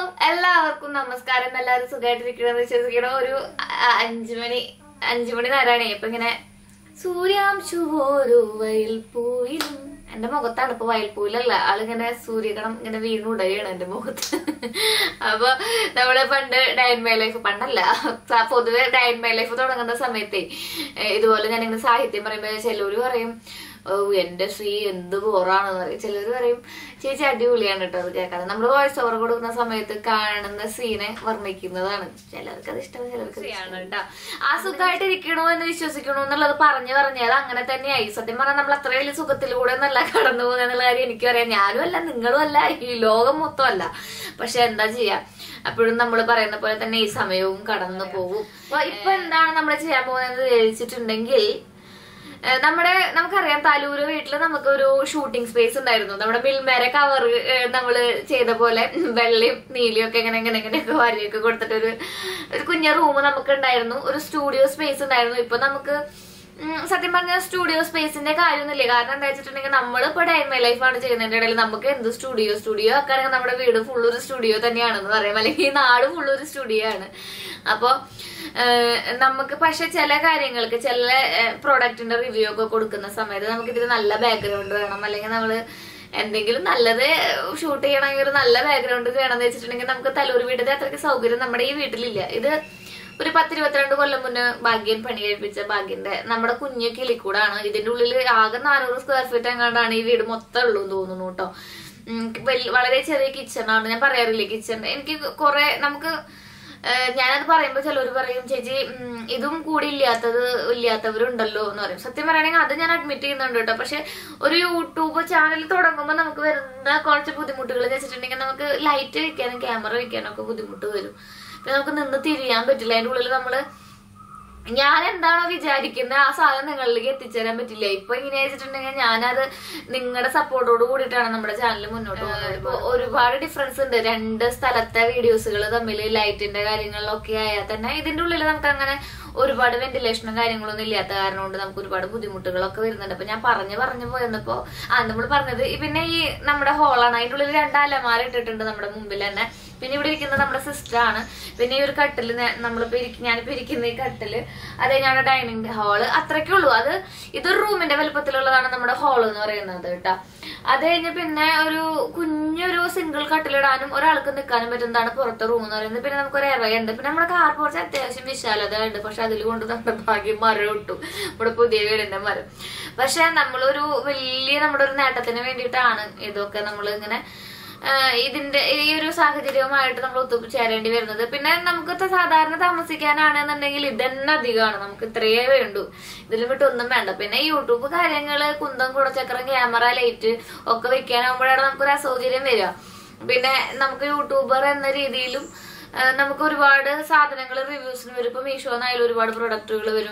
എല്ലാവർക്കും നമസ്കാരം. എല്ലാവരും സുഖമായിട്ടിരിക്കണമെന്ന് വിശ്വസിക്കണം. ഒരു 5 മണി നേരമാണ്. ഇപ്പൊ ഇങ്ങനെ സൂര്യാംശുവോരോ വയൽപ്പൂയിലും, എന്റെ മുഖത്താണ് ഇപ്പൊ വയൽപ്പൂയിലല്ല, ആളിങ്ങനെ സൂര്യകണം ഇങ്ങനെ വീണുടയാണ് എന്റെ മുഖത്ത്. അപ്പൊ നമ്മള് പണ്ട് ഡയൻ മൈ ലൈഫ്, പണ്ടല്ല പൊതുവെ ഡയൻ മൈ ലൈഫ് തുടങ്ങുന്ന സമയത്തെ ഇതുപോലെ ഞാനിങ്ങനെ സാഹിത്യം പറയുമ്പോ ചിലവര് പറയും എന്റെ ശ്രീ എന്ത് ബോറാണെന്ന് പറയും, ചിലര് പറയും ചേച്ചി അടിപൊളിയാണ് കേട്ടോ അത് കേൾക്കാതെ. നമ്മള് വോയിസ് ഓവർ കൊടുക്കുന്ന സമയത്ത് കാണുന്ന സീനെ വർണ്ണിക്കുന്നതാണ്. ചിലർക്ക് അത് ഇഷ്ടം, ചിലർക്ക് ഇഷ്ടമാണ് കേട്ടോ. ആ സുഖമായിട്ട് ഇരിക്കണോ എന്ന് വിശ്വസിക്കണോ എന്നുള്ളത് പറഞ്ഞ് അത് അങ്ങനെ തന്നെയായി. സത്യം പറഞ്ഞാൽ നമ്മൾ അത്ര വലിയ സുഖത്തിലൂടെ നല്ല കടന്നു പോകുക എന്നുള്ള കാര്യം എനിക്കറിയാം. ഞാനും അല്ല, നിങ്ങളും അല്ല, ഈ ലോകം മൊത്തം അല്ല. പക്ഷെ എന്താ ചെയ്യാ, അപ്പോഴും നമ്മൾ പറയുന്ന പോലെ തന്നെ ഈ സമയവും കടന്നു പോകും. അപ്പൊ ഇപ്പൊ എന്താണ് നമ്മൾ ചെയ്യാൻ പോകുന്നത് ചോദിച്ചിട്ടുണ്ടെങ്കിൽ, നമുക്കറിയാം താലൂര് വീട്ടില് നമുക്ക് ഒരു ഷൂട്ടിംഗ് സ്പേസ് ഉണ്ടായിരുന്നു. നമ്മുടെ മിൽമേരെ കവർ നമ്മള് ചെയ്ത പോലെ വെള്ളയും നീലിയും ഒക്കെ ഇങ്ങനെയൊക്കെ വരിയൊക്കെ കൊടുത്തിട്ട് ഒരു കുഞ്ഞ റൂം നമുക്ക് ഉണ്ടായിരുന്നു. ഒരു സ്റ്റുഡിയോ സ്പേസ് ഉണ്ടായിരുന്നു. ഇപ്പൊ നമുക്ക് സത്യം പറഞ്ഞാൽ സ്റ്റുഡിയോ സ്പേസിന്റെ കാര്യമൊന്നുമില്ല. കാരണം എന്താ വെച്ചിട്ടുണ്ടെങ്കിൽ നമ്മളിപ്പോ ഡയൻ മൈ ലൈഫാണ് ചെയ്യുന്നതിന്റെ ഇടയിൽ നമുക്ക് എന്ത് സ്റ്റുഡിയോ ആക്കുകയാണെങ്കിൽ നമ്മുടെ വീട് ഫുള്ളൊരു സ്റ്റുഡിയോ തന്നെയാണെന്ന് പറയാം, അല്ലെങ്കിൽ ഈ നാട് ഫുള്ളൊരു സ്റ്റുഡിയോ ആണ്. അപ്പൊ നമുക്ക് പക്ഷെ ചില കാര്യങ്ങൾക്ക്, ചില പ്രോഡക്റ്റിന്റെ റിവ്യൂ ഒക്കെ കൊടുക്കുന്ന സമയത്ത് നമുക്ക് ഇതിന് നല്ല ബാക്ക്ഗ്രൗണ്ട് വേണം, അല്ലെങ്കിൽ നമ്മള് എന്തെങ്കിലും നല്ലത് ഷൂട്ട് ചെയ്യണമെങ്കിൽ ഒരു നല്ല ബാക്ക്ഗ്രൗണ്ട് വേണമെന്ന് വെച്ചിട്ടുണ്ടെങ്കിൽ നമുക്ക് തലൂർ വീടിന്റെ അത്രയ്ക്ക് സൗകര്യം നമ്മുടെ ഈ വീട്ടിലില്ല. ഇത് ഒരു 10-22 കൊല്ലം മുന്നേ ഭാഗ്യൻ പണി കഴിപ്പിച്ച ഭാഗ്യന്റെ നമ്മുടെ കുഞ്ഞു കിളിക്കൂടാണ്. ഇതിന്റെ ഉള്ളിൽ ആകെ 400 സ്ക്വയർ ഫീറ്റ് എങ്ങാണ്ടാണ് ഈ വീട് മൊത്തം ഉള്ളൂ തോന്നുന്നു കേട്ടോ. വളരെ ചെറിയ കിച്ചണാണ്. ഞാൻ പറയാറില്ലേ കിച്ചൺ, എനിക്ക് കുറെ നമുക്ക് ഞാനത് പറയുമ്പോ ചിലവര് പറയും ചേച്ചി ഇതും കൂടി ഇല്ലാത്തവരുണ്ടല്ലോ എന്ന് പറയും. സത്യം പറയുകയാണെങ്കിൽ അത് ഞാൻ അഡ്മിറ്റ് ചെയ്യുന്നുണ്ട് കേട്ടോ. പക്ഷെ ഒരു യൂട്യൂബ് ചാനൽ തുടങ്ങുമ്പോൾ നമുക്ക് വരുന്ന കുറച്ച് ബുദ്ധിമുട്ടുകൾ എന്ന് വെച്ചിട്ടുണ്ടെങ്കിൽ നമുക്ക് ലൈറ്റ് വെക്കാനും ക്യാമറ വെക്കാനും ഒക്കെ ബുദ്ധിമുട്ട് വരും. പിന്നെ നമുക്ക് നിന്ന് തിരിയാൻ പറ്റില്ല. അതിന്റെ ഉള്ളിൽ നമ്മള് ഞാൻ എന്താണോ വിചാരിക്കുന്നത് ആ സാധനം നിങ്ങളിലേക്ക് എത്തിച്ചേരാൻ പറ്റില്ല. ഇപ്പൊ ഇങ്ങനെ വെച്ചിട്ടുണ്ടെങ്കിൽ ഞാനത് നിങ്ങളുടെ സപ്പോർട്ടോട് കൂടിയിട്ടാണ് നമ്മുടെ ചാനൽ മുന്നോട്ട് പോകുന്നത്. ഇപ്പൊ ഒരുപാട് ഡിഫറൻസ് ഉണ്ട് 2 സ്ഥലത്തെ വീഡിയോസുകൾ തമ്മിൽ, ലൈറ്റിന്റെ കാര്യങ്ങളിലൊക്കെ ആയാൽ തന്നെ ഇതിന്റെ ഉള്ളിൽ നമുക്ക് അങ്ങനെ ഒരുപാട് വെന്റിലേഷനും കാര്യങ്ങളൊന്നും ഇല്ലാത്ത കാരണം കൊണ്ട് നമുക്ക് ഒരുപാട് ബുദ്ധിമുട്ടുകളൊക്കെ വരുന്നുണ്ട്. അപ്പൊ ഞാൻ പറഞ്ഞു പോയപ്പോ നമ്മൾ പറഞ്ഞത് പിന്നെ ഈ നമ്മുടെ ഹോളാണ്. അതിന്റെ ഉള്ളിൽ 2 അലമാര ഇട്ടിട്ടുണ്ട് നമ്മുടെ മുമ്പിൽ തന്നെ. പിന്നെ ഇവിടെ ഇരിക്കുന്നത് നമ്മുടെ സിസ്റ്റർ ആണ്. പിന്നെ ഈ ഒരു കട്ടില് ഞാനിപ്പോ ഇരിക്കുന്ന ഈ കട്ടില് അത് കഴിഞ്ഞാൽ ഡൈനിങ് ഹാള്, അത്രയ്ക്കേ ഉള്ളൂ. ഇതൊരു റൂമിന്റെ വലുപ്പത്തിലുള്ളതാണ് നമ്മുടെ ഹാൾ എന്ന് പറയുന്നത് കേട്ടോ. അത് കഴിഞ്ഞ് പിന്നെ ഒരു കുഞ്ഞൊരു സിംഗിൾ കട്ടിലിടാനും ഒരാൾക്ക് നിൽക്കാനും പറ്റുന്നതാണ് പുറത്തെ റൂം എന്ന് പറയുന്നത്. പിന്നെ നമുക്കൊരു ഇറയുണ്ട്. പിന്നെ നമ്മുടെ കാർ പോർച്ച് അത്യാവശ്യം വിശാലത ഉണ്ട്. പക്ഷെ അതിൽ കൊണ്ട് നമ്മുടെ ഭാഗ്യം മരം ഇട്ടു, നമ്മുടെ പുതിയ വീടിന്റെ മരം. പക്ഷെ നമ്മളൊരു നമ്മുടെ ഒരു നേട്ടത്തിന് വേണ്ടിയിട്ടാണ് ഇതൊക്കെ നമ്മൾ ഇങ്ങനെ ഇതിന്റെ ഈ ഒരു സാഹചര്യവുമായിട്ട് നമ്മൾ ഒത്തുചേരേണ്ടി വരുന്നത്. പിന്നെ നമുക്ക് സാധാരണ താമസിക്കാനാണെന്നുണ്ടെങ്കിൽ ഇതന്നെ അധികമാണ്. നമുക്ക് ഇത്രയേ വേണ്ടൂ, ഇതിൽ വിട്ടൊന്നും വേണ്ട. പിന്നെ യൂട്യൂബ് കാര്യങ്ങള്, കുന്തം കുടച്ചക്രം, ക്യാമറ, ലൈറ്റ് ഒക്കെ വെക്കാനാകുമ്പോഴാണ് നമുക്കൊരു അസൗകര്യം വരിക. പിന്നെ നമുക്ക് യൂട്യൂബർ എന്ന രീതിയിലും നമുക്ക് ഒരുപാട് സാധനങ്ങൾ റിവ്യൂസിന് വരും. ഇപ്പൊ മീഷോന്നായാലും ഒരുപാട് പ്രൊഡക്റ്റുകൾ വരും.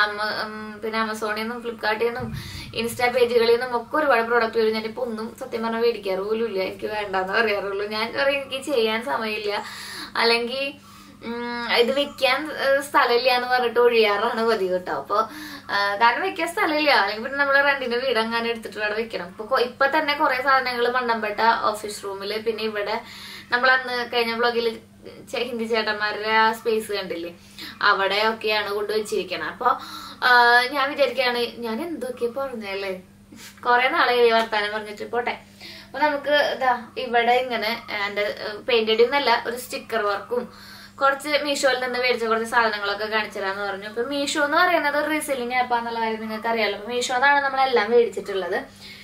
പിന്നെ ആമസോണിൽ നിന്നും ഫ്ലിപ്കാർട്ടിൽ നിന്നും ഇൻസ്റ്റാ പേജുകളിൽ നിന്നും ഒക്കെ ഒരുപാട് പ്രൊഡക്റ്റ് വരും. ഞാനിപ്പോ ഒന്നും സത്യം പറഞ്ഞാൽ മേടിക്കാറ് പോലും ഇല്ല. എനിക്ക് വേണ്ടെന്ന് പറയാറുള്ളൂ. ഞാൻ പറയും എനിക്ക് ചെയ്യാൻ സമയമില്ല, അല്ലെങ്കിൽ ഇത് വെക്കാൻ സ്ഥലമില്ല എന്ന് പറഞ്ഞിട്ട് ഒഴിയാറാണ് പതിവ് കേട്ടോ. അപ്പൊ കാരണം വെക്കാൻ സ്ഥലമില്ല, അല്ലെങ്കിൽ പിന്നെ നമ്മള് റെന്റിന്റെ വീട് അങ്ങനെ എടുത്തിട്ട് അവിടെ വെക്കണം. ഇപ്പൊ തന്നെ കുറെ സാധനങ്ങൾ മണ്ണമ്പേട്ട ഓഫീസ് റൂമില്, പിന്നെ ഇവിടെ നമ്മൾ അന്ന് കഴിഞ്ഞ വ്ളോഗിൽ ഹിന്ദി ചേട്ടന്മാരുടെ ആ സ്പേസ് കണ്ടില്ലേ, അവിടെ ഒക്കെയാണ് കൊണ്ടുവച്ചിരിക്കണം. അപ്പൊ ഞാൻ വിചാരിക്കുകയാണ് ഞാൻ എന്തൊക്കെയാ പറഞ്ഞല്ലേ, കുറെ നാളെ വർത്താനം പറഞ്ഞിട്ട് പോട്ടെ. അപ്പൊ നമുക്ക് ഇതാ ഇവിടെ ഇങ്ങനെ എന്റെ പെയിന്റ് അടിയൊന്നല്ല, ഒരു സ്റ്റിക്കർ വർക്കും കുറച്ച് മീഷോയിൽ നിന്ന് മേടിച്ച കുറച്ച് സാധനങ്ങളൊക്കെ കാണിച്ചു തരാന്ന് പറഞ്ഞു. അപ്പൊ മീഷോ എന്ന് പറയുന്നത് ഒരു റീസെല്ലിംഗ് ആപ്പാന്നുള്ള കാര്യം നിങ്ങൾക്ക് അറിയാലോ. അപ്പൊ മീഷോന്നാണ് നമ്മളെല്ലാം മേടിച്ചിട്ടുള്ളത്.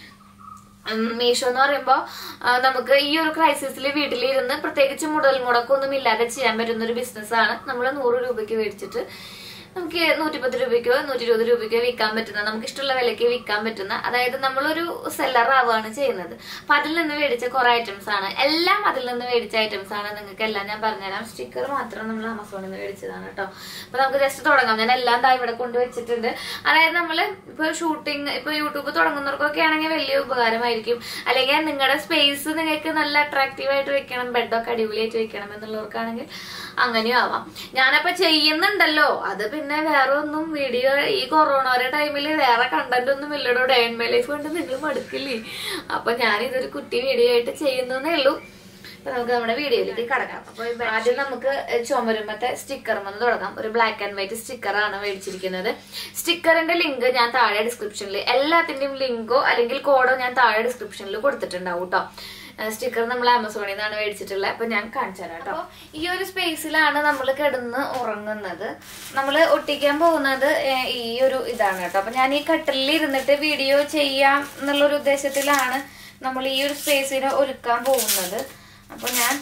മീഷോ എന്ന് പറയുമ്പോ നമുക്ക് ഈ ഒരു ക്രൈസിസിൽ വീട്ടിലിരുന്ന് പ്രത്യേകിച്ച് മുതൽ മുടക്കൊന്നും ഇല്ലാതെ ചെയ്യാൻ പറ്റുന്ന ഒരു ബിസിനസ്സാണ്. നമ്മൾ 100 രൂപയ്ക്ക് മേടിച്ചിട്ട് നമുക്ക് 110 രൂപയ്ക്കോ 120 രൂപയ്ക്കോ വിൽക്കാൻ പറ്റുന്ന, നമുക്ക് ഇഷ്ടമുള്ള വിലയ്ക്ക് വിൽക്കാൻ പറ്റുന്ന, അതായത് നമ്മളൊരു സെല്ലർ ആവുകയാണ് ചെയ്യുന്നത്. അപ്പൊ അതിൽ നിന്ന് മേടിച്ച കുറെ ഐറ്റംസ് ആണ്, എല്ലാം അതിൽ നിന്ന് മേടിച്ച ഐറ്റംസ് ആണ്. നിങ്ങൾക്ക് എല്ലാം ഞാൻ പറഞ്ഞുതരാം. സ്റ്റിക്കർ മാത്രം നമ്മൾ ആമസോണിൽ നിന്ന് മേടിച്ചതാണ് കേട്ടോ. അപ്പൊ നമുക്ക് ജസ്റ്റ് തുടങ്ങാം. ഞാൻ എല്ലാം ഇവിടെ കൊണ്ടുവച്ചിട്ടുണ്ട്. അതായത് നമ്മള് ഇപ്പൊ ഷൂട്ടിങ്, ഇപ്പൊ യൂട്യൂബ് തുടങ്ങുന്നവർക്കൊക്കെ ആണെങ്കിൽ വലിയ ഉപകാരമായിരിക്കും. അല്ലെങ്കിൽ നിങ്ങളുടെ സ്പേസ് നിങ്ങൾക്ക് നല്ല അട്രാക്റ്റീവ് ആയിട്ട് വെക്കണം, ബെഡൊക്കെ അടിപൊളിയായിട്ട് വെക്കണം എന്നുള്ളവർക്കാണെങ്കിൽ അങ്ങനെയും ആവാം. ഞാനപ്പൊ ചെയ്യുന്നുണ്ടല്ലോ, അത് പിന്നെ വേറെ ഒന്നും വീഡിയോ ഈ കൊറോണയുടെ ടൈമിൽ വേറെ കണ്ടന്റ് ഒന്നും ഇല്ലടോ. ഡയൻ മൈ ലൈഫ് കൊണ്ട് നിങ്ങൾ മടുക്കില്ലേ. അപ്പൊ ഞാൻ ഇതൊരു കുട്ടി വീഡിയോ ആയിട്ട് ചെയ്യുന്നേ ഉള്ളൂ. നമുക്ക് നമ്മുടെ വീഡിയോയിലേക്ക് കടക്കാം. അപ്പൊ ആദ്യം നമുക്ക് ചുമരുമ്പത്തെ സ്റ്റിക്കറുമെന്ന് തുടങ്ങാം. ഒരു ബ്ലാക്ക് ആൻഡ് വൈറ്റ് സ്റ്റിക്കറാണ് മേടിച്ചിരിക്കുന്നത്. സ്റ്റിക്കറിന്റെ ലിങ്ക് ഞാൻ താഴെ ഡിസ്ക്രിപ്ഷനിൽ, എല്ലാത്തിന്റെയും ലിങ്കോ അല്ലെങ്കിൽ കോഡോ ഞാൻ താഴെ ഡിസ്ക്രിപ്ഷനിൽ കൊടുത്തിട്ടുണ്ടാവും കേട്ടോ. സ്റ്റിക്കർ നമ്മൾ ആമസോണിൽ നിന്നാണ് മേടിച്ചിട്ടുള്ളത്. അപ്പൊ ഞാൻ കാണിച്ചു തരാം കേട്ടോ. ഈ ഒരു സ്പേസിലാണ് നമ്മൾ കിടന്ന് ഉറങ്ങുന്നത്. നമ്മൾ ഒട്ടിക്കാൻ പോകുന്നത് ഈ ഒരു ഇതാണ് കേട്ടോ. അപ്പൊ ഞാൻ ഈ കട്ടിലിൽ ഇരുന്നിട്ട് വീഡിയോ ചെയ്യാം എന്നുള്ളൊരു ഉദ്ദേശത്തിലാണ് നമ്മൾ ഈ ഒരു സ്പേസിന് ഒരുക്കാൻ പോകുന്നത്. അപ്പൊ ഞാൻ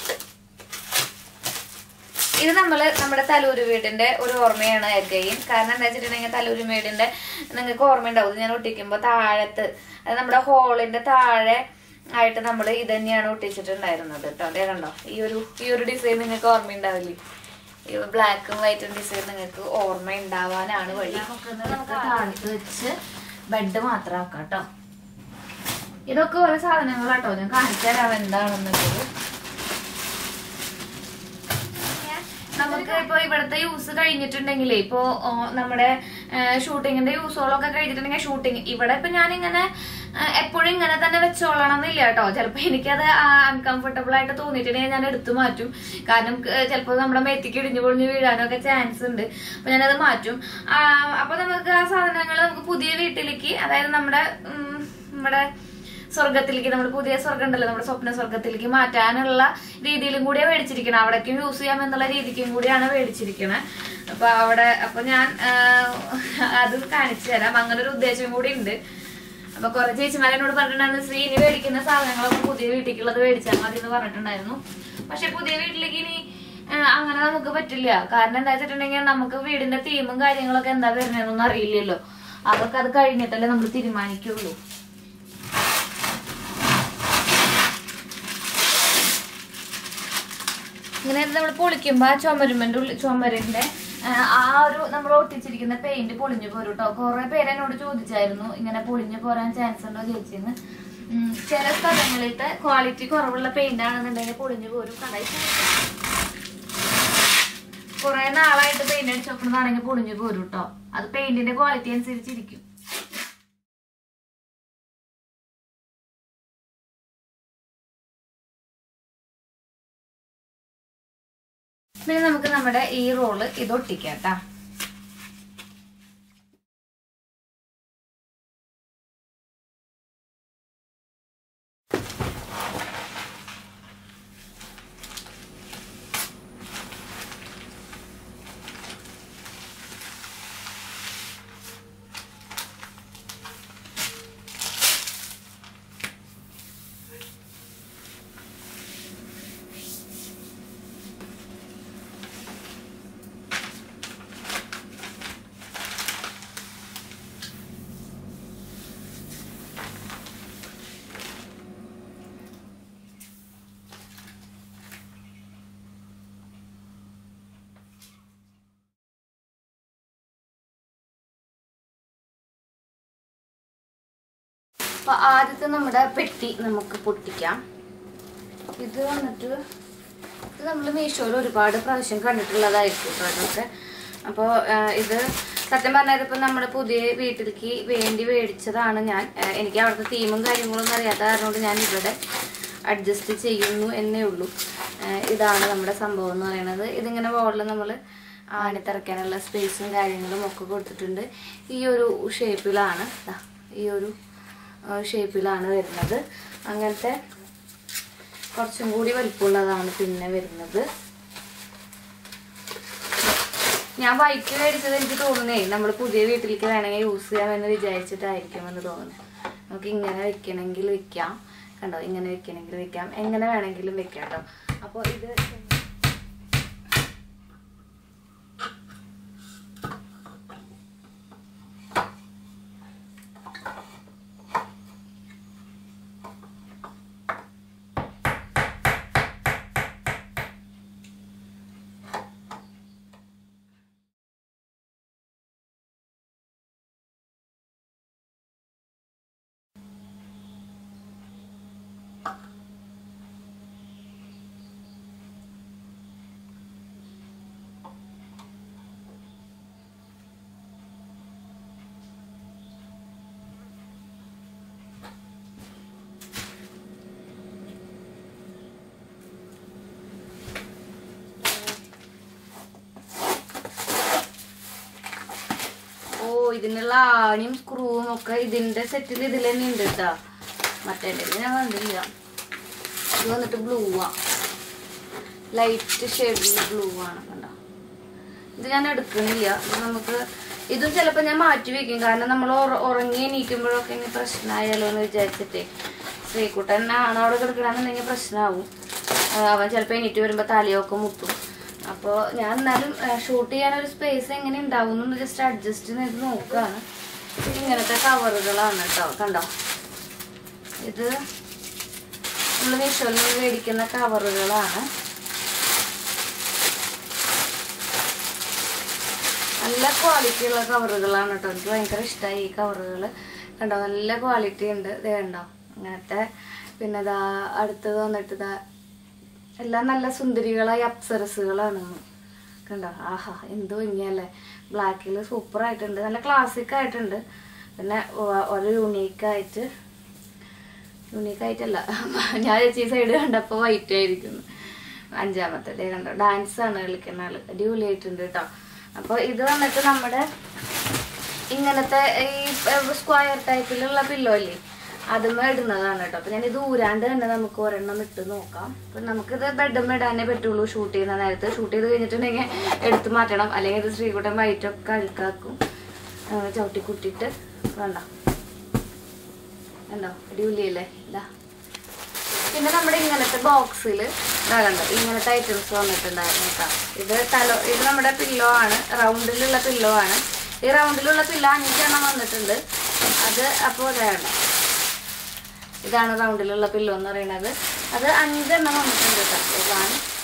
ഇത് നമ്മുടെ തലൂര് വീടിന്റെ ഒരു ഓർമ്മയാണ് അഗൈൻ. കാരണം എന്താ വെച്ചിട്ടുണ്ടെങ്കിൽ തലൂര് വീടിന്റെ നിങ്ങൾക്ക് ഓർമ്മയുണ്ടാവും, ഞാൻ ഒട്ടിക്കുമ്പോ താഴത്ത് നമ്മുടെ ഹോളിന്റെ താഴെ ആയിട്ട് നമ്മൾ ഇത് തന്നെയാണ് ഒട്ടിച്ചിട്ടുണ്ടായിരുന്നത് കേട്ടോ. അതേ കണ്ടോ, ഈ ഒരു ഡിസൈൻ നിങ്ങൾക്ക് ഓർമ്മയുണ്ടാവില്ലേ? ഈ ബ്ലാക്കും വൈറ്റും ഡിസൈൻ നിങ്ങൾക്ക് ഓർമ്മ ഉണ്ടാവാനാണ് വഴി. നമുക്ക് താഴത്ത് വെച്ച് ബെഡ് മാത്രം ആക്കാം കേട്ടോ. ഇതൊക്കെ ഓരോ സാധനങ്ങളാട്ടോ, ഞാൻ കാണിച്ചു തരാം എന്താണെന്നുള്ളത്. നമുക്ക് ഇപ്പൊ ഇവിടുത്തെ യൂസ് കഴിഞ്ഞിട്ടുണ്ടെങ്കിലേ, ഇപ്പോ നമ്മുടെ ഷൂട്ടിങ്ങിന്റെ യൂസുകളൊക്കെ കഴിഞ്ഞിട്ടുണ്ടെങ്കിൽ ഷൂട്ടിങ് ഇവിടെ ഇപ്പൊ ഞാനിങ്ങനെ എപ്പോഴും ഇങ്ങനെ തന്നെ വെച്ചോളണം എന്നില്ല കേട്ടോ. ചിലപ്പോ എനിക്കത് അൺകംഫർട്ടബിൾ ആയിട്ട് തോന്നിയിട്ടുണ്ടെങ്കിൽ ഞാൻ എടുത്തു മാറ്റും. കാരണം ചിലപ്പോൾ നമ്മുടെ മേത്തിക്ക് ഇടിഞ്ഞു പൊളിഞ്ഞു വീഴാനൊക്കെ ചാൻസ് ഉണ്ട്. അപ്പൊ ഞാനത് മാറ്റും. അപ്പൊ നമുക്ക് ആ സാധനങ്ങൾ നമുക്ക് പുതിയ വീട്ടിലേക്ക്, അതായത് നമ്മുടെ സ്വർഗത്തിലേക്ക്, നമ്മുടെ പുതിയ സ്വർഗം ഉണ്ടല്ലോ, നമ്മുടെ സ്വപ്ന സ്വർഗത്തിലേക്ക് മാറ്റാനുള്ള രീതിയിലും കൂടിയാണ് മേടിച്ചിരിക്കണം. അവിടേക്കും യൂസ് ചെയ്യാം എന്നുള്ള രീതിക്കും കൂടിയാണ് മേടിച്ചിരിക്കണേ. അപ്പൊ ഞാൻ അത് കാണിച്ചു തരാം. അങ്ങനെ ഒരു ഉദ്ദേശം കൂടി ഉണ്ട്. അപ്പൊ കുറെ ചേച്ചിമാരെന്നോട് പറഞ്ഞിട്ടുണ്ടായിരുന്നു, ശ്രീ ഇനി മേടിക്കുന്ന സാധനങ്ങളൊക്കെ പുതിയ വീട്ടിലേക്കുള്ളത് മേടിച്ചാൽ മതി എന്ന് പറഞ്ഞിട്ടുണ്ടായിരുന്നു. പക്ഷെ പുതിയ വീട്ടിലേക്ക് ഇനി അങ്ങനെ നമുക്ക് പറ്റില്ല. കാരണം എന്താ വെച്ചിട്ടുണ്ടെങ്കിൽ നമുക്ക് വീടിന്റെ തീമും കാര്യങ്ങളൊക്കെ എന്താ വരുന്നതെന്നൊന്നും അറിയില്ലല്ലോ. അതൊക്കെ അത് കഴിഞ്ഞിട്ടല്ലേ നമ്മൾ തീരുമാനിക്കുള്ളൂ. ഇങ്ങനെ നമ്മൾ പൊളിക്കുമ്പോ ആ ചുമരിന്റെ ആ ഒരു നമ്മൾ ഒട്ടിച്ചിരിക്കുന്ന പെയിന്റ് പൊളിഞ്ഞു പോരും കേട്ടോ. കുറെ പേര് എന്നോട് ചോദിച്ചായിരുന്നു ഇങ്ങനെ പൊളിഞ്ഞു പോരാൻ ചാൻസ് ഉണ്ടോ ചോദിച്ചെന്ന്. ചില സ്ഥലങ്ങളിലത്തെ ക്വാളിറ്റി കുറവുള്ള പെയിന്റ് ആണെന്നുണ്ടെങ്കിൽ പൊളിഞ്ഞു പോരും. കുറെ നാളായിട്ട് പെയിന്റ് അടിച്ച് നോക്കുന്നതാണെങ്കിൽ പൊളിഞ്ഞു പോരും കേട്ടോ. അത് പെയിന്റിന്റെ ക്വാളിറ്റി അനുസരിച്ചിരിക്കും. പിന്നെ നമുക്ക് നമ്മുടെ ഈ റോള് ഇത് ഒട്ടിക്കാം കേട്ടാ. അപ്പൊ ആദ്യത്തെ നമ്മുടെ പെട്ടി നമുക്ക് പൊട്ടിക്കാം. ഇത് വന്നിട്ട് ഇത് നമ്മൾ മീഷോയിൽ ഒരുപാട് പ്രാവശ്യം കണ്ടിട്ടുള്ളതായിരിക്കും അതൊക്കെ. അപ്പോൾ ഇത് സത്യം പറഞ്ഞാൽ ഇപ്പം നമ്മുടെ പുതിയ വീട്ടിലേക്ക് വേണ്ടി മേടിച്ചതാണ് ഞാൻ. എനിക്ക് അവിടുത്തെ തീമും കാര്യങ്ങളൊന്നും അറിയാത്ത കാരണം ഞാൻ ഇവിടെ അഡ്ജസ്റ്റ് ചെയ്യുന്നു എന്നേ ഉള്ളൂ. ഇതാണ് നമ്മുടെ സംഭവം എന്ന് പറയുന്നത്. ഇതിങ്ങനെ വോളിൽ നമ്മൾ ആണിത്തിറക്കാനുള്ള സ്പേസും കാര്യങ്ങളും ഒക്കെ കൊടുത്തിട്ടുണ്ട്. ഈ ഒരു ഷേപ്പിലാണ്, ഈ ഒരു ഷേപ്പിലാണ് വരുന്നത്. അങ്ങനത്തെ കുറച്ചും കൂടി വലിപ്പമുള്ളതാണ് പിന്നെ വരുന്നത്. ഞാൻ വൈറ്റ് മേടിച്ചത് എനിക്ക് തോന്നുന്നേ നമ്മൾ പുതിയ വീട്ടിലേക്ക് വേണമെങ്കിൽ യൂസ് ചെയ്യാമെന്ന് വിചാരിച്ചിട്ടായിരിക്കുമെന്ന് തോന്നുന്നു. നമുക്ക് ഇങ്ങനെ വെക്കണമെങ്കിൽ വെക്കാം, കണ്ടോ, ഇങ്ങനെ വെക്കണമെങ്കിൽ വെക്കാം, എങ്ങനെ വേണമെങ്കിലും വെക്കാം കേട്ടോ. അപ്പോൾ ഇത് ഇതിനുള്ള ആണിയും സ്ക്രൂവും ഒക്കെ ഇതിന്റെ സെറ്റിൽ ഇതിൽ തന്നെ ഉണ്ട് കേട്ടോ. മറ്റേ ഞാൻ കണ്ടില്ല. ഇത് വന്നിട്ട് ബ്ലൂ ആ, ലൈറ്റ് ഷെയ്ഡിൽ ബ്ലൂ ആണ്. കണ്ടോ, ഇത് ഞാൻ എടുക്കണില്ല. നമുക്ക് ഇതും ചിലപ്പോൾ ഞാൻ മാറ്റി വെക്കും, കാരണം നമ്മൾ ഉറങ്ങി എണീക്കുമ്പോഴൊക്കെ ഇനി പ്രശ്നമായാലോ എന്ന് വിചാരിച്ചിട്ടേ. ശ്രീകുട്ടൻ ആണ് അവിടെ കിടക്കണമെന്നുണ്ടെങ്കിൽ പ്രശ്നമാവും. അവൻ ചിലപ്പോൾ എണീറ്റ് വരുമ്പോൾ തലയൊക്കെ മുട്ടും. അപ്പോൾ ഞാൻ എന്നാലും ഷൂട്ട് ചെയ്യാനൊരു സ്പേസ് എങ്ങനെ ഉണ്ടാവും എന്ന് ജസ്റ്റ് അഡ്ജസ്റ്റ് ചെയ്ത് നോക്കുകയാണ്. ഇങ്ങനത്തെ കവറുകളാണ് കേട്ടോ. കണ്ടോ, ഇത് നമ്മൾ മീഷോയിൽ നിന്ന് മേടിക്കുന്ന കവറുകളാണ്. നല്ല ക്വാളിറ്റി ഉള്ള കവറുകളാണ് കേട്ടോ. എനിക്ക് ഭയങ്കര ഇഷ്ടമായി ഈ കവറുകൾ. കണ്ടോ, നല്ല ക്വാളിറ്റി ഉണ്ട്. ഇത് കണ്ടോ, അങ്ങനത്തെ. പിന്നെ ഇതാ അടുത്തത് വന്നിട്ട് ഇതാ എല്ലാം നല്ല സുന്ദരികളായ അപ്സരസുകളാണ്. കണ്ടോ, ആഹാ എന്ത് ഭംഗിയല്ലേ. ബ്ലാക്കിൽ സൂപ്പറായിട്ടുണ്ട്, നല്ല ക്ലാസിക് ആയിട്ടുണ്ട്. പിന്നെ ഒരു യൂണീക്കായിട്ടല്ല, ഞാൻ ഈ സൈഡ് കണ്ടപ്പോൾ വൈറ്റ് ആയിരിക്കുന്നു. അഞ്ചാമത്തെ ഡേ കണ്ടോ, ഡാൻസാണ് കളിക്കുന്ന ആള്, അടിപൊളിയായിട്ടുണ്ട് കേട്ടോ. അപ്പോൾ ഇത് വന്നിട്ട് നമ്മുടെ ഇങ്ങനത്തെ ഈ സ്ക്വയർ ടൈപ്പിലുള്ള പില്ലോ ഇല്ലേ, അതുമ്മ ഇടുന്നതാണ് കേട്ടോ. അപ്പൊ ഞാൻ ഇത് ഊരാണ്ട് തന്നെ നമുക്ക് ഒരെണ്ണം ഇട്ട് നോക്കാം. അപ്പൊ നമുക്കിത് ബെഡും ഇടാനേ പറ്റുള്ളൂ ഷൂട്ട് ചെയ്യുന്ന നേരത്ത്. ഷൂട്ട് ചെയ്ത് കഴിഞ്ഞിട്ടുണ്ടെങ്കിൽ എടുത്ത് മാറ്റണം, അല്ലെങ്കിൽ ഇത് ശ്രീകുട്ടൻ വൈറ്റൊക്കെ അഴുക്കാക്കും. ചവിട്ടി കുട്ടിയിട്ട് വേണ്ട. കണ്ടോ, അടിപൊളിയല്ലേ. ഇതാ പിന്നെ നമ്മുടെ ഇങ്ങനത്തെ ബോക്സിൽ കണ്ടോ ഇങ്ങനത്തെ ഐറ്റംസ് വന്നിട്ടുണ്ടായിരുന്നു കേട്ടോ. ഇത് നമ്മുടെ പില്ലോ ആണ്, റൗണ്ടിലുള്ള പില്ലോ ആണ്. ഈ റൗണ്ടിലുള്ള പില്ലോ 5 എണ്ണം വന്നിട്ടുണ്ട്. അത് അപ്പോൾ അതാണ്, ഇതാണ് റൗണ്ടിലുള്ള പില്ലോ എന്ന് പറയുന്നത്. അത് 5 എണ്ണം വന്നിട്ടുണ്ട് കേട്ടോ.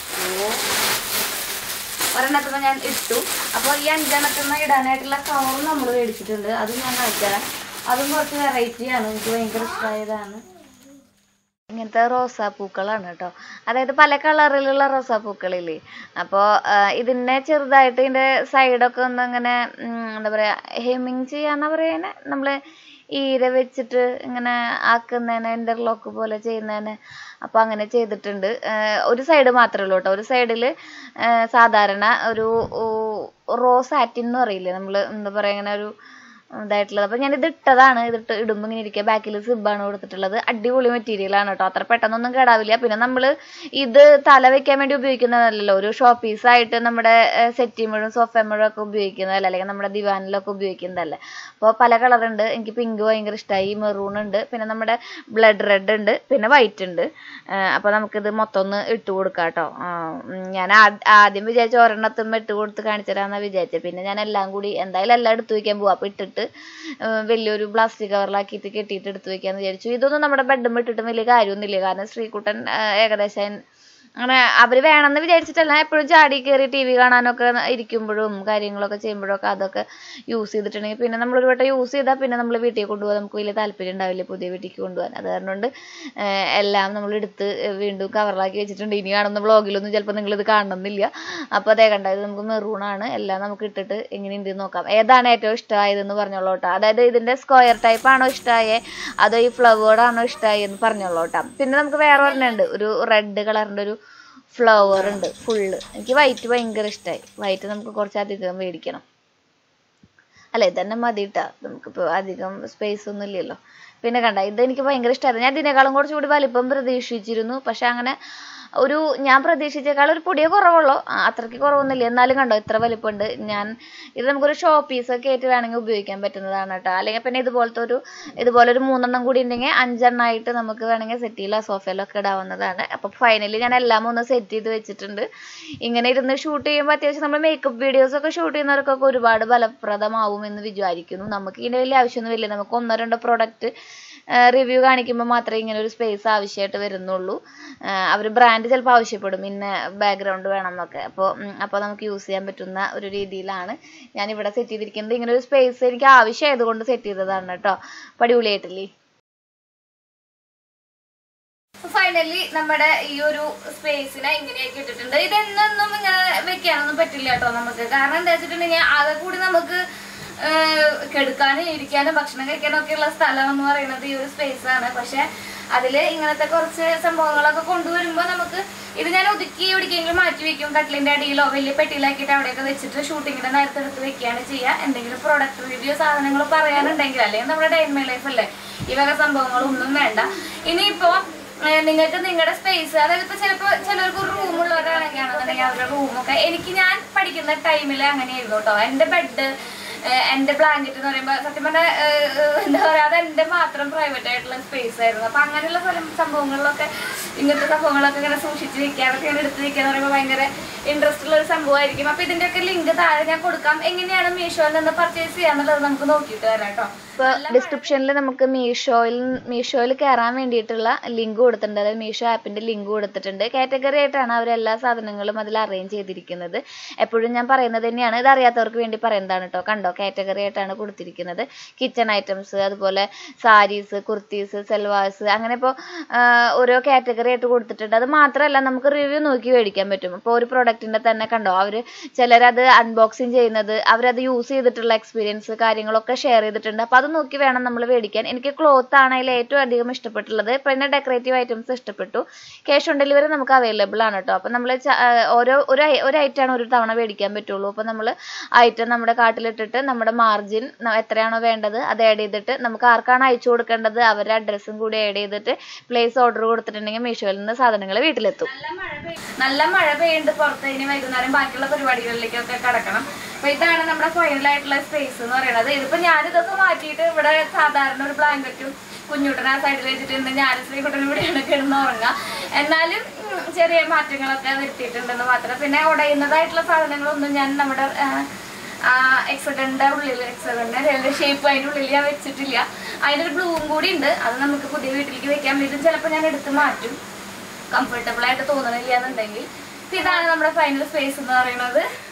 ഒരെണ്ണത്തിന് ഞാൻ ഇട്ടു. അപ്പോൾ ഈ 5 എണ്ണത്തിന് ഇടാനായിട്ടുള്ള കവർ നമ്മൾ മേടിച്ചിട്ടുണ്ട്. അതും ഞാൻ കാണിച്ചുതരാം. അതും കുറച്ച് വെറൈറ്റിയാണ്, എനിക്ക് ഭയങ്കര ഇഷ്ടമായതാണ്. ഇങ്ങനത്തെ റോസാപ്പൂക്കളാണ് കേട്ടോ. അതായത് പല കളറിലുള്ള റോസാപ്പൂക്കളില്ലേ. അപ്പോൾ ഇതിനെ ചെറുതായിട്ട് ഇതിൻ്റെ സൈഡൊക്കെ ഒന്ന് അങ്ങനെ എന്താ പറയുക, ഹെമ്മിങ് ചെയ്യാന്നാ പറയുന്നത്. നമ്മൾ ഈര വെച്ചിട്ട് ഇങ്ങനെ ആക്കുന്നതിന്, ഇന്റർലോക്ക് പോലെ ചെയ്യുന്നതിന്. അപ്പോൾ അങ്ങനെ ചെയ്തിട്ടുണ്ട്. ഒരു സൈഡ് മാത്രമേ ഉള്ളൂ കേട്ടോ. ഒരു സൈഡിൽ സാധാരണ ഒരു റോസ് സാറ്റിൻ എന്ന് പറയില്ലേ നമ്മൾ, എന്താ പറയുക, ഇങ്ങനെ ഒരു ഇതായിട്ടുള്ളത്. അപ്പോൾ ഞാനിത് ഇട്ടതാണ്. ഇതിട്ട് ഇടുമ്പോൾ ഇങ്ങനെ ഇരിക്കുക. ബാക്കിൽ സിബാണ് കൊടുത്തിട്ടുള്ളത്. അടിപൊളി മെറ്റീരിയലാണ് കേട്ടോ. അത്ര പെട്ടെന്നൊന്നും കേടാവില്ല. പിന്നെ നമ്മൾ ഇത് തല വെക്കാൻ വേണ്ടി ഉപയോഗിക്കുന്നതല്ലല്ലോ, ഒരു ഷോ പീസായിട്ട് നമ്മുടെ സെറ്റിമഴും സോഫമഴും ഒക്കെ ഉപയോഗിക്കുന്നതല്ല, അല്ലെങ്കിൽ നമ്മുടെ ദിവാനിലൊക്കെ ഉപയോഗിക്കുന്നതല്ലേ. അപ്പോൾ പല കളറുണ്ട്. എനിക്ക് പിങ്ക് ഭയങ്കര ഇഷ്ടമായി, മെറൂൺ ഉണ്ട്, പിന്നെ നമ്മുടെ ബ്ലഡ് റെഡ് ഉണ്ട്, പിന്നെ വൈറ്റ് ഉണ്ട്. അപ്പോൾ നമുക്കിത് മൊത്തം ഒന്ന് ഇട്ട് കൊടുക്കാം കേട്ടോ. ഞാൻ ആദ്യം വിചാരിച്ച ഒരെണ്ണത്തുമ്പോൾ ഇട്ട് കൊടുത്ത് കാണിച്ചു തരാമെന്നാണ് വിചാരിച്ചത്. പിന്നെ ഞാൻ എല്ലാം കൂടി എന്തായാലും എല്ലാം എടുത്തു വയ്ക്കാൻ പോവാം. അപ്പോൾ ഇട്ടിട്ട് വലിയൊരു പ്ലാസ്റ്റിക് കവറിലാക്കിയിട്ട് കെട്ടിയിട്ട് എടുത്തു വെക്കാന്ന് വിചാരിച്ചു. ഇതൊന്നും നമ്മുടെ ബെഡും ഇട്ടിട്ടും വലിയ കാര്യമൊന്നുമില്ല, കാരണം ശ്രീകുട്ടൻ ഏകദേശം അങ്ങനെ അവർ വേണമെന്ന് വിചാരിച്ചിട്ടല്ല, എപ്പോഴും ചാടി കയറി TV കാണാനൊക്കെ ഇരിക്കുമ്പോഴും കാര്യങ്ങളൊക്കെ ചെയ്യുമ്പോഴൊക്കെ അതൊക്കെ യൂസ് ചെയ്തിട്ടുണ്ടെങ്കിൽ പിന്നെ നമ്മളൊരു വട്ടം യൂസ് ചെയ്താൽ പിന്നെ നമ്മൾ വീട്ടിൽ കൊണ്ടുപോകാൻ നമുക്ക് വലിയ താല്പര്യം ഉണ്ടാവില്ല, പുതിയ വീട്ടിലേക്ക് കൊണ്ടുപോകാൻ. അത് കാരണം കൊണ്ട് എല്ലാം നമ്മൾ എടുത്ത് വീണ്ടും കവറിലാക്കി വെച്ചിട്ടുണ്ട്. ഇനി കാണുന്ന വ്ളോഗിലൊന്നും ചിലപ്പോൾ നിങ്ങളിത് കാണണമെന്നില്ല. അപ്പോൾ അതേ കണ്ട, ഇത് നമുക്ക് മെറൂണാണ്. എല്ലാം നമുക്ക് ഇട്ടിട്ട് എങ്ങനെയുണ്ട് നോക്കാം. ഏതാണ് ഏറ്റവും ഇഷ്ടമായതെന്ന് പറഞ്ഞോളൂ കേട്ടോ. അതായത് ഇതിൻ്റെ സ്ക്വയർ ടൈപ്പ് ആണോ ഇഷ്ടമായേ അതോ ഈ ഫ്ലവേർഡാണോ ഇഷ്ടമായി എന്ന് പറഞ്ഞോളൂ കേട്ടോ. പിന്നെ നമുക്ക് വേറെ ഒരെണ്ണമുണ്ട്, ഒരു റെഡ് കളറിൻ്റെ ഒരു ഫ്ലവർ ഉണ്ട് ഫുള്ള്. എനിക്ക് വൈറ്റ് ഭയങ്കര ഇഷ്ടമായി. വൈറ്റ് നമുക്ക് കുറച്ചധികം മേടിക്കണം. അല്ല, ഇതന്നെ മതി കേട്ടോ, നമുക്കിപ്പോൾ അധികം സ്പേസ് ഒന്നും ഇല്ലല്ലോ. പിന്നെ കണ്ട, ഇതെനിക്ക് ഭയങ്കര ഇഷ്ടമായിരുന്നു. ഞാൻ ഇതിനേക്കാളും കുറച്ചുകൂടി വലിപ്പം പ്രതീക്ഷിച്ചിരുന്നു. പക്ഷെ അങ്ങനെ ഞാൻ പ്രതീക്ഷിച്ചേക്കാൾ ഒരു പൊടിയെ കുറവുള്ളൂ, അത്രയ്ക്ക് കുറവൊന്നുമില്ല. എന്നാലും കണ്ടോ ഇത്ര വലിപ്പമുണ്ട്. ഇത് നമുക്കൊരു ഷോ പീസൊക്കെ ആയിട്ട് വേണമെങ്കിൽ ഉപയോഗിക്കാൻ പറ്റുന്നതാണ് കേട്ടോ. അല്ലെങ്കിൽ പിന്നെ ഇതുപോലെ ഒരു 3 എണ്ണം കൂടി ഉണ്ടെങ്കിൽ 5 എണ്ണമായിട്ട് നമുക്ക് വേണമെങ്കിൽ സെറ്റിയിലോ സോഫയിലൊക്കെ ഇടാവുന്നതാണ്. അപ്പോൾ ഫൈനലി ഞാൻ എല്ലാം ഒന്ന് സെറ്റ് ചെയ്ത് വെച്ചിട്ടുണ്ട്. ഇങ്ങനെ ഇരുന്ന് ഷൂട്ട് ചെയ്യുമ്പോൾ അത്യാവശ്യം നമ്മൾ മേക്കപ്പ് വീഡിയോസൊക്കെ ഷൂട്ട് ചെയ്യുന്നവർക്കൊക്കെ ഒരുപാട് ഫലപ്രദമാവും എന്ന് വിചാരിക്കുന്നു. നമുക്ക് ഇതിൻ്റെ വലിയ ആവശ്യമൊന്നുമില്ല. നമുക്ക് 1-2 പ്രോഡക്റ്റ് റിവ്യൂ കാണിക്കുമ്പോൾ മാത്രമേ ഇങ്ങനെ ഒരു സ്പേസ് ആവശ്യമായിട്ട് വരുന്നുള്ളൂ. അവർ ബ്രാൻഡ് ചിലപ്പോൾ ആവശ്യപ്പെടും ഇന്ന ബാക്ക്ഗ്രൗണ്ട് വേണം എന്നൊക്കെ. അപ്പോൾ നമുക്ക് യൂസ് ചെയ്യാൻ പറ്റുന്ന ഒരു രീതിയിലാണ് ഞാനിവിടെ സെറ്റ് ചെയ്തിരിക്കുന്നത്. ഇങ്ങനെ ഒരു സ്പേസ് എനിക്ക് ആവശ്യമായതുകൊണ്ട് സെറ്റ് ചെയ്തതാണ് കേട്ടോ. അടിപൊളിയായിട്ടില്ലേ. ഫൈനലി നമ്മുടെ ഈ ഒരു സ്പേസിനെ ഇങ്ങനെയൊക്കെ ഇട്ടിട്ടുണ്ട്. ഇതെന്നൊന്നും ഇങ്ങനെ വെക്കാനൊന്നും പറ്റില്ല കേട്ടോ നമുക്ക്. കാരണം എന്താ വെച്ചിട്ടുണ്ടെങ്കിൽ ആകെ കൂടി നമുക്ക് കെടുക്കാനും ഇരിക്കാനും ഭക്ഷണം കഴിക്കാനും ഒക്കെ ഉള്ള സ്ഥലം എന്ന് പറയുന്നത് ഈ ഒരു സ്പേസ് ആണ്. പക്ഷെ അതിൽ ഇങ്ങനത്തെ കുറച്ച് സംഭവങ്ങളൊക്കെ കൊണ്ടുവരുമ്പോൾ നമുക്ക് ഇത് ഞാൻ ഒതുക്കി എവിടേക്കെങ്കിലും മാറ്റി വെക്കും, കട്ടിലിന്റെ അടിയിലോ വലിയ പെട്ടിയിലാക്കിയിട്ട് അവിടെയൊക്കെ വെച്ചിട്ട് ഷൂട്ടിങ്ങിന്റെ നേരത്തെ എടുത്ത് വെക്കുകയാണ് ചെയ്യുക. എന്തെങ്കിലും പ്രൊഡക്റ്റ് റിവ്യൂ സാധനങ്ങൾ പറയാനുണ്ടെങ്കിൽ, അല്ലെങ്കിൽ നമ്മുടെ ഡേ ഇൻ മൈ ലൈഫ് അല്ലേ, ഈ വക സംഭവങ്ങളൊന്നും വേണ്ട. ഇനിയിപ്പോ നിങ്ങൾക്ക് നിങ്ങളുടെ സ്പേസ്, അതായത് ഇപ്പൊ ചിലർക്ക് ഒരു റൂമുള്ളവരാണെന്നുണ്ടെങ്കിൽ അവരുടെ റൂമൊക്കെ, ഞാൻ പഠിക്കുന്ന ടൈമിൽ അങ്ങനെയായിരുന്നു കേട്ടോ. എന്റെ ബെഡ്, എന്റെ ബ്ലാങ്കറ്റ് എന്ന് പറയുമ്പോൾ സത്യം പറഞ്ഞാൽ എന്താ പറയാ, അത് എന്റെ മാത്രം പ്രൈവറ്റ് ആയിട്ടുള്ള സ്പേസ് ആയിരുന്നു. അപ്പൊ അങ്ങനെയുള്ള സംഭവങ്ങളിലൊക്കെ ഇങ്ങനത്തെ സംഭവങ്ങളൊക്കെ ഇങ്ങനെ സൂക്ഷിച്ച് വെക്കാനൊക്കെ ഇങ്ങനെ എടുത്ത് വെക്കാന്ന് പറയുമ്പോൾ ഭയങ്കര ഇൻട്രസ്റ്റ് ഉള്ള ഒരു സംഭവമായിരിക്കും. അപ്പൊ ഇതിന്റെയൊക്കെ ലിങ്ക് താഴെ ഞാൻ കൊടുക്കാം. എങ്ങനെയാണ് മീഷോയിൽ നിന്ന് പർച്ചേസ് ചെയ്യാന്നുള്ളത് നമുക്ക് നോക്കിയിട്ട് വരാം കേട്ടോ. ഇപ്പൊ ഡിസ്ക്രിപ്ഷനിൽ നമുക്ക് മീഷോയിൽ കയറാൻ വേണ്ടിയിട്ടുള്ള ലിങ്ക് കൊടുത്തിട്ടുണ്ട്, അതായത് മീഷോ ആപ്പിന്റെ ലിങ്ക് കൊടുത്തിട്ടുണ്ട്. കാറ്റഗറി ആയിട്ടാണ് അവർ എല്ലാ സാധനങ്ങളും അതിൽ അറേഞ്ച് ചെയ്തിരിക്കുന്നത്. എപ്പോഴും ഞാൻ പറയുന്നത് തന്നെയാണ്, ഇത് അറിയാത്തവർക്ക് വേണ്ടി പറയുന്നതാണ് കേട്ടോ. കണ്ടോ, കാറ്റഗറി ആയിട്ടാണ് കൊടുത്തിരിക്കുന്നത്. കിച്ചൺ ഐറ്റംസ്, അതുപോലെ സാരീസ്, കുർത്തീസ്, സെൽവാസ്, അങ്ങനെ ഇപ്പോൾ ഓരോ കാറ്റഗറി ആയിട്ട് കൊടുത്തിട്ടുണ്ട്. അത് മാത്രമല്ല നമുക്ക് റിവ്യൂ നോക്കി മേടിക്കാൻ പറ്റും. ഇപ്പോൾ ഒരു പ്രൊഡക്റ്റിന്റെ തന്നെ കണ്ടോ, ചിലരത് അൺബോക്സിങ് ചെയ്യുന്നത്, അവരത് യൂസ് ചെയ്തിട്ടുള്ള എക്സ്പീരിയൻസ് കാര്യങ്ങളൊക്കെ ഷെയർ ചെയ്തിട്ടുണ്ട്. അപ്പൊ അത് നോക്കി വേണം നമ്മൾ മേടിക്കാൻ. എനിക്ക് ക്ലോത്ത് ആണ് അതിൽ ഏറ്റവും അധികം ഇഷ്ടപ്പെട്ടുള്ളത്. പിന്നെ ഡെക്കറേറ്റീവ് ഐറ്റംസ് ഇഷ്ടപ്പെട്ടു. ക്യാഷ് ഓൺ ഡെലിവറി നമുക്ക് അവൈലബിൾ ആണ് കേട്ടോ. അപ്പൊ നമ്മൾ ഒരു ഐറ്റമാണ് ഒരു തവണ മേടിക്കാൻ പറ്റുള്ളൂ. അപ്പൊ നമ്മൾ ഐറ്റം നമ്മുടെ കാർട്ടിലിട്ടിട്ട് നമ്മുടെ മാർജിൻ എത്രയാണോ വേണ്ടത് അത് ആഡ് ചെയ്തിട്ട്, നമുക്ക് ആർക്കാണ് അയച്ചു കൊടുക്കേണ്ടത് അവരുടെ അഡ്രസ്സും കൂടി ആഡ് ചെയ്തിട്ട് പ്ലേസ് ഓർഡർ കൊടുത്തിട്ടുണ്ടെങ്കിൽ മീഷോയിൽ നിന്ന് സാധനങ്ങൾ വീട്ടിലെത്തും. നല്ല മഴ പെയ്യുന്നുണ്ട് പുറത്ത്. ഇനി വൈകുന്നേരം ബാക്കിയുള്ള പരിപാടികളിലേക്കൊക്കെ കടക്കണം. അപ്പൊ ഇതാണ് നമ്മുടെ ഫൈനൽ ആയിട്ടുള്ള സ്പേസ് എന്ന് പറയുന്നത്. ഇതിപ്പോ ഞാനിതൊക്കെ മാറ്റിയിട്ട് ഇവിടെ സാധാരണ ഒരു ബ്ലാങ്കറ്റും കുഞ്ഞുട്ടനെ ആ സൈഡിൽ വെച്ചിട്ടുണ്ട്. ഞാനും ശ്രീകുട്ടനും ഇവിടെയാണ് കിടന്ന് ഉറങ്ങുക. എന്നാലും ചെറിയ മാറ്റങ്ങളൊക്കെ വരുത്തിയിട്ടുണ്ടെന്ന് മാത്രം. പിന്നെ ഉടയുന്നതായിട്ടുള്ള സാധനങ്ങളൊന്നും ഞാൻ നമ്മുടെ എക്സഗന്റെ ഉള്ളിൽ, എക്സഗന്റെ ഷേപ്പ് അതിൻ്റെ ഉള്ളിൽ ഞാൻ വെച്ചിട്ടില്ല. അതിനൊരു ബ്ലൂവും കൂടി ഉണ്ട്, അത് നമുക്ക് പുതിയ വീട്ടിലേക്ക് വെക്കാൻ വേണ്ടി ചിലപ്പോൾ ഞാൻ എടുത്ത് മാറ്റും, കംഫർട്ടബിൾ ആയിട്ട് തോന്നണില്ല എന്നുണ്ടെങ്കിൽ. ഇതാണ് നമ്മുടെ ഫൈനൽ സ്പേസ് എന്ന് പറയുന്നത്.